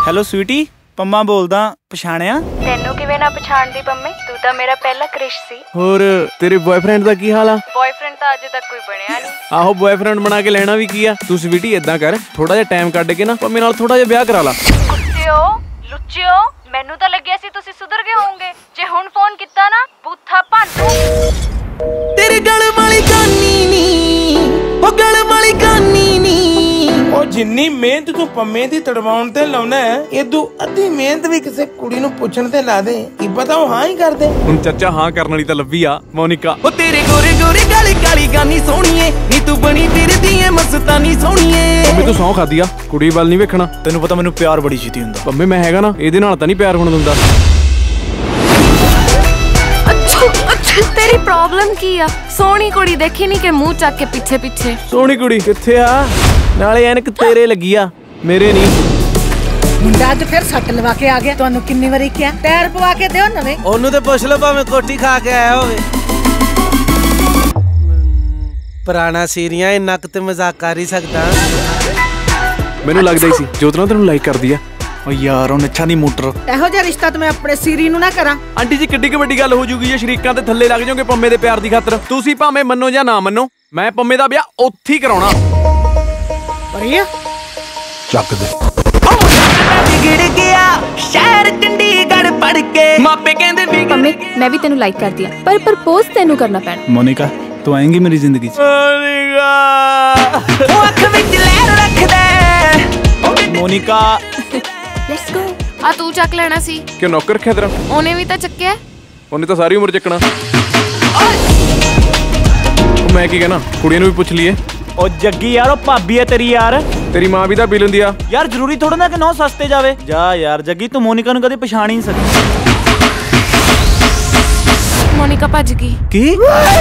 Hello Sweety, Pamma ਬੋਲਦਾ, ਪਛਾਣਿਆ? ਤੈਨੂੰ ਕਿਵੇਂ ਨਾ ਪਛਾਣਦੀ ਪੰਮੇ, ਤੂੰ ਤਾਂ ਮੇਰਾ ਪਹਿਲਾ ਕ੍ਰਿਸ਼ ਸੀ। ਹੋਰ ਤੇਰੇ ਬॉयਫ੍ਰੈਂਡ ਦਾ ਕੀ ਹਾਲ ਆ? ਬॉयਫ੍ਰੈਂਡ ਤਾਂ ਅਜੇ ਤੱਕ ਕੋਈ ਬਣਿਆ ਨਹੀਂ। ਆਹੋ ਬॉयਫ੍ਰੈਂਡ ਬਣਾ ਕੇ ਲੈਣਾ ਵੀ ਕੀ ਆ। ਤੂੰ ਸਵੀਟੀ ਏਦਾਂ ਕਰ, ਥੋੜਾ ਜਿਹਾ ਟਾਈਮ ਕੱਢ ਕੇ ਨਾ ਪੰਮੇ ਨਾਲ ਥੋੜਾ ਜਿਹਾ ਵਿਆਹ ਕਰਾ ਲਾ। ਕੁੱਤਿਓ ਲੁੱਚਿਓ, ਮੈਨੂੰ ਤਾਂ ਲੱਗਿਆ ਸੀ ਤੁਸੀਂ ਸੁਧਰ ਗਏ ਹੋਵੋਗੇ। ਜੇ ਹੁਣ ਫੋਨ ਕੀਤਾ ਨਾ ਬੂਥਾ ਭੰਨ ਤੇਰੇ ਗਲ ਵਾਲੀ ਗਾਨੀ ਨੀ, ਉਹ ਗਲ ਵਾਲੀ ਗਾਨੀ ਨੀ। ਉਹ ਜਿੰਨੀ ਮਿਹਨਤ ਤੂੰ ਪੰਮੇ ਦੀ ਤੜਵਾਉਣ ਤੇ ਲਾਉਣਾ ਹੈ, ਇਦੋਂ ਅੱਧੀ ਮਿਹਨਤ ਵੀ ਕਿਸੇ ਕੁੜੀ ਨੂੰ ਪੁੱਛਣ ਤੇ ਲਾ ਦੇ, ਕੀ ਪਤਾ ਉਹ ਹਾਂ ਹੀ ਕਰ ਦੇ। ਹੁਣ ਚਾਚਾ ਹਾਂ ਕਰਨ ਵਾਲੀ ਤਾਂ ਲੱਭੀ ਆ ਮੋਨਿਕਾ। ਉਹ ਤੇਰੇ ਗੋਰੇ ਗੋਰੇ ਗਾਲੀ ਗਾਲੀ ਗਾਨੀ ਸੋਹਣੀਏ ਨੀ, ਤੂੰ ਬਣੀ ਫਿਰਦੀ ਏ ਮਸਤਾਨੀ ਸੋਹਣੀਏ। ਪੰਮੇ ਤੂੰ ਸਹੁੰ ਖਾਦੀ ਆ, ਕੁੜੀ ਵੱਲ ਨਹੀਂ ਵੇਖਣਾ। ਤੈਨੂੰ ਪਤਾ ਮੈਨੂੰ ਪਿਆਰ ਬੜੀ ਛੇਤੀ ਹੁੰਦਾ। ਪੰਮੇ ਮੈਂ ਹੈਗਾ ਨਾ, ਇਹਦੇ ਨਾਲ ਤਾਂ ਨਹੀਂ ਪਿਆਰ ਹੋਣ ਦਿੰਦਾ। ਤੇਰੀ ਪ੍ਰੋਬਲਮ ਕੀ ਆ? ਸੋਹਣੀ ਕੁੜੀ ਦੇਖੀ ਨਹੀਂ ਕਿ ਮੂੰਹ ਚੱਕ ਕੇ ਪਿੱਛੇ ਪਿੱਛੇ। ਸੋਹਣੀ ਕੁੜੀ ਕਿੱਥੇ ਆ? ਨਾਲੇ ਐਨਕ ਤੇਰੇ ਲੱਗੀ ਆ, ਮੇਰੇ ਨਹੀਂ। ਮੁੰਡਾ ਅੱਜ ਫਿਰ ਸੱਟ ਲਵਾ ਕੇ ਆ ਗਿਆ। ਤੁਹਾਨੂੰ ਕਿੰਨੀ ਵਾਰੀ ਕਿਹਾ ਟਾਇਰ ਪਵਾ ਕੇ ਦਿਓ ਨਵੇਂ। ਉਹਨੂੰ ਤੇ ਪੁੱਛ ਲਓ ਭਾਵੇਂ ਕੋਟੀ ਖਾ ਕੇ ਆਇਆ ਹੋਵੇ। ਪੁਰਾਣਾ ਸੀਰੀਆਂ ਇੰਨਾ ਕੁ ਤੇ ਮਜ਼ਾਕ ਕਰ ਹੀ ਸਕਦਾ। ਮੈਨੂੰ ਲੱਗਦਾ ਹੀ ਸੀ ਜੋਤ ਨਾ ਤੈਨੂੰ ਲਾਈਕ ਕਰਦੀ ਆ। ਓ ਯਾਰ ਉਹ ਨਿੱਛਾ ਦੀ ਮੋਟਰ। ਇਹੋ ਜਿਹਾ ਰਿਸ਼ਤਾ ਤਾਂ ਮੈਂ ਆਪਣੇ ਸੀਰੀ ਨੂੰ ਨਾ ਕਰਾਂ। ਆਂਟੀ ਜੀ ਕਿੱਡੀ ਕੁ ਵੱਡੀ ਗੱਲ ਹੋ ਜੂਗੀ ਜੇ ਸ਼ਰੀਕਾਂ ਤੇ ਥੱਲੇ ਲੱਗ ਜਾਓਗੇ ਪੰਮੇ ਦੇ ਪਿਆਰ ਦੀ ਖਾਤਰ। ਤੁਸੀਂ ਭਾਵੇਂ ਮੰਨੋ ਜਾਂ ਨਾ ਮੰਨੋ, ਮੈਂ ਪੰਮੇ ਦਾ ਵਿਆਹ ਉੱਥੇ ਹੀ ਕਰਾਉਣਾ। ਪਰੀਆ ਚੱਕ ਦੇ। ਵਿਗੜ ਗਿਆ ਸ਼ਹਿਰ ਚੰਡੀਗੜ੍ਹ ਪੜ ਕੇ, ਮਾਪੇ ਕਹਿੰਦੇ ਪੰਮੇ ਮੈਂ ਵੀ ਤੈਨੂੰ ਲਾਈਕ ਕਰਦੀ ਆ, ਪਰ ਪ੍ਰਪੋਜ਼ ਤੈਨੂੰ ਕਰਨਾ ਪੈਣਾ। ਮੋਨਿਕਾ ਤੂੰ ਆਏਂਗੀ ਮੇਰੀ ਜ਼ਿੰਦਗੀ 'ਚ? ਮੋਨਿਕਾ ਉਹ ਅੱਖ ਵਿੱਚ ਲਹਿਰ ਰੱਖਦਾ। Monica let's go. ਆ ਤੂੰ ਚੱਕ ਲੈਣਾ ਸੀ। ਕਿਉਂ ਨੌਕਰ ਰੱਖਿਆ ਤੇਰਾ? ਉਹਨੇ ਵੀ ਤਾਂ ਚੱਕਿਆ। ਉਹਨੇ ਤਾਂ ਸਾਰੀ ਉਮਰ ਚੱਕਣਾ। ਮੈਂ ਕੀ ਕਹਿਣਾ, ਕੁੜੀਆਂ ਨੂੰ ਵੀ ਪੁੱਛ ਲਈਏ। ਉਹ ਜੱਗੀ ਯਾਰ, ਉਹ ਭਾਬੀ ਹੈ ਤੇਰੀ ਯਾਰ। ਤੇਰੀ ਮਾਂ ਵੀ ਤਾਂ ਪੀ ਲੈਂਦੀ ਆ ਯਾਰ। ਜ਼ਰੂਰੀ ਥੋੜਾ ਨਾ ਕਿ ਨੌ ਸਸਤੇ ਜਾਵੇ। ਜਾ ਯਾਰ ਜੱਗੀ, ਤੂੰ ਮੋਨਿਕਾ ਨੂੰ ਕਦੇ ਪਛਾਣ ਹੀ ਨਹੀਂ ਸਕਦੀ। ਮੋਨਿਕਾ ਭੱਜ ਗਈ। ਕੀ?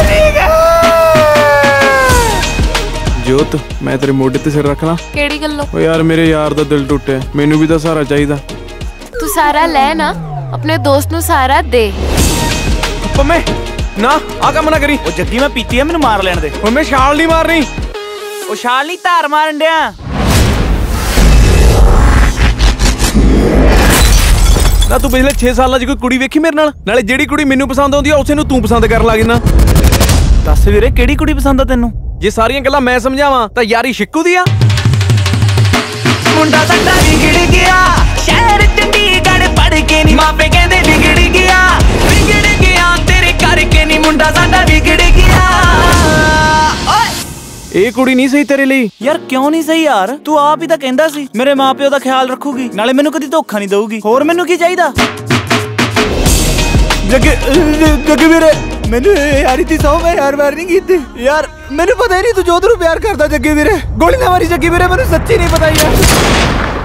ਜੋਤ ਮੈਂ ਤੇਰੇ ਮੋਢੇ ਤੇ ਸਿਰ ਰੱਖਣਾ। ਕਿਹੜੀ ਗੱਲੋਂ? ਓ ਯਾਰ ਮੇਰੇ ਯਾਰ ਦਾ ਦਿਲ ਟੁੱਟਿਆ, ਮੈਨੂੰ ਵੀ ਤਾਂ ਸਹਾਰਾ ਚਾਹੀਦਾ। ਤੂੰ ਸਾਰਾ ਲੈ ਨਾ, ਆਪਣੇ ਦੋਸਤ ਨੂੰ ਸਾਰਾ ਦੇ। ਪੰਮੇ ਨਾ ਆ ਕੰਮ ਨਾ ਕਰੀ। ਉਹ ਜੱਗੀ ਮੈਂ ਪੀਤੀ ਆ, ਮੈਨੂੰ ਮਾਰ ਲੈਣ ਦੇ। ਪੰਮੇ ਛਾਲ ਨਹੀਂ ਮਾਰਨੀ। ਉਹ ਛਾਲ ਨਹੀਂ, ਧਾਰ ਮਾਰਨ ਡਿਆ। ਨਾ ਤੂੰ ਪਿਛਲੇ 6 ਸਾਲਾਂ 'ਚ ਕੋਈ ਕੁੜੀ ਵੇਖੀ ਮੇਰੇ ਨਾਲ? ਨਾਲੇ ਜਿਹੜੀ ਕੁੜੀ ਮੈਨੂੰ ਪਸੰਦ ਆਉਂਦੀ ਆ ਉਸੇ ਨੂੰ ਤੂੰ ਪਸੰਦ ਕਰਨ ਲੱਗ ਜਨਾ। ਦੱਸ ਵੀਰੇ ਕਿਹੜੀ ਕੁੜੀ ਪਸੰਦ ਆ ਤੈਨੂੰ? ਜੇ ਸਾਰੀਆਂ ਗੱਲਾਂ ਮੈਂ ਸਮਝਾਵਾਂ ਤਾਂ ਯਾਰੀ ਸ਼ਿੱਕੂ ਦੀ ਆ। ਮੁੰਡਾ ਸਾਡਾ ਵਿਗੜ ਗਿਆ ਸ਼ਹਿਰ ਚੰਡੀਗੜ੍ਹ ਪੜ ਕੇ ਨੀ, ਮਾਪੇ ਕਹਿੰਦੇ ਵਿਗੜ ਗਿਆ ਤੇਰੇ ਕਰਕੇ ਨੀ, ਮੁੰਡਾ ਸਾਡਾ ਵਿਗੜ ਗਿਆ। ਇਹ ਕੁੜੀ ਨਹੀਂ ਸਹੀ ਤੇਰੇ ਲਈ। ਯਾਰ ਕਿਉਂ ਨਹੀਂ ਸਹੀ ਯਾਰ? ਤੂੰ ਆਪ ਹੀ ਤਾਂ ਕਹਿੰਦਾ ਸੀ ਮੇਰੇ ਮਾਪਿਓ ਦਾ ਖਿਆਲ ਰੱਖੂਗੀ, ਨਾਲੇ ਮੈਨੂੰ ਕਦੀ ਧੋਖਾ ਨਹੀਂ ਦਊਗੀ। ਹੋਰ ਮੈਨੂੰ ਕੀ ਚਾਹੀਦਾ? ਜੱਗੀ ਵੀਰੇ ਮੈਨੂੰ ਯਾਰੀ ਦੀ ਸੌ, ਮੈਂ ਯਾਰ ਵਾਰ ਨਹੀਂ ਕੀਤੀ ਯਾਰ। ਮੈਨੂੰ ਪਤਾ ਹੀ ਨਹੀਂ ਤੂੰ ਜੋਤ ਨੂੰ ਪਿਆਰ ਕਰਦਾ ਜੱਗੀ ਵੀਰੇ। ਗੋਲੀ ਨਾ ਮਾਰੀ ਜੱਗੀ ਵੀਰੇ, ਮੈਨੂੰ ਸੱਚੀ ਨਹੀਂ ਪਤਾ ਯਾਰ।